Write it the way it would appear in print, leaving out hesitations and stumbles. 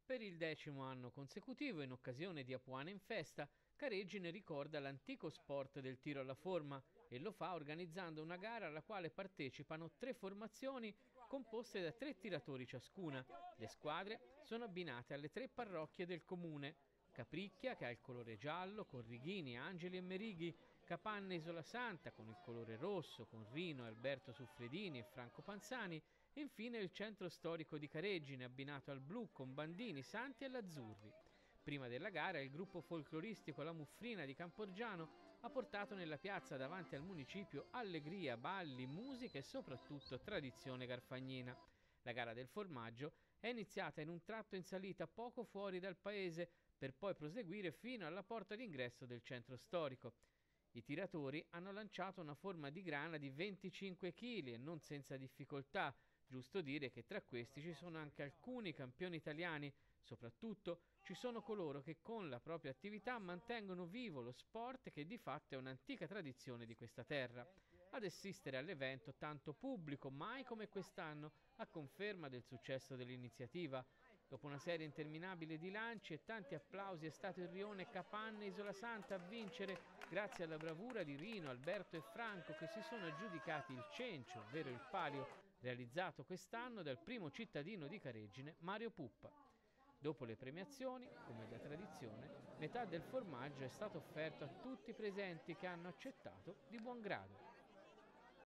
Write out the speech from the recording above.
Per il 10° anno consecutivo, in occasione di Apuana in Festa, Careggine ricorda l'antico sport del tiro alla forma e lo fa organizzando una gara alla quale partecipano 3 formazioni composte da 3 tiratori ciascuna. Le squadre sono abbinate alle 3 parrocchie del comune: Capricchia, che ha il colore giallo, con Righini, Angeli e Merighi; Capanne Isola Santa, con il colore rosso, con Rino, Alberto Suffredini e Franco Panzani; e infine il centro storico di Careggine, abbinato al blu con Bandini, Santi e Lazzurri. Prima della gara il gruppo folcloristico La Muffrina di Camporgiano ha portato nella piazza davanti al municipio allegria, balli, musica e soprattutto tradizione garfagnina. La gara del formaggio è iniziata in un tratto in salita poco fuori dal paese, per poi proseguire fino alla porta d'ingresso del centro storico. I tiratori hanno lanciato una forma di grana di 25 kg e non senza difficoltà. Giusto dire che tra questi ci sono anche alcuni campioni italiani. Soprattutto ci sono coloro che con la propria attività mantengono vivo lo sport, che di fatto è un'antica tradizione di questa terra. Ad assistere all'evento tanto pubblico, mai come quest'anno, a conferma del successo dell'iniziativa. Dopo una serie interminabile di lanci e tanti applausi è stato il rione Capanne Isola Santa a vincere, grazie alla bravura di Rino, Alberto e Franco, che si sono aggiudicati il cencio, ovvero il palio, realizzato quest'anno dal primo cittadino di Careggine, Mario Puppa. Dopo le premiazioni, come da tradizione, metà del formaggio è stato offerto a tutti i presenti, che hanno accettato di buon grado.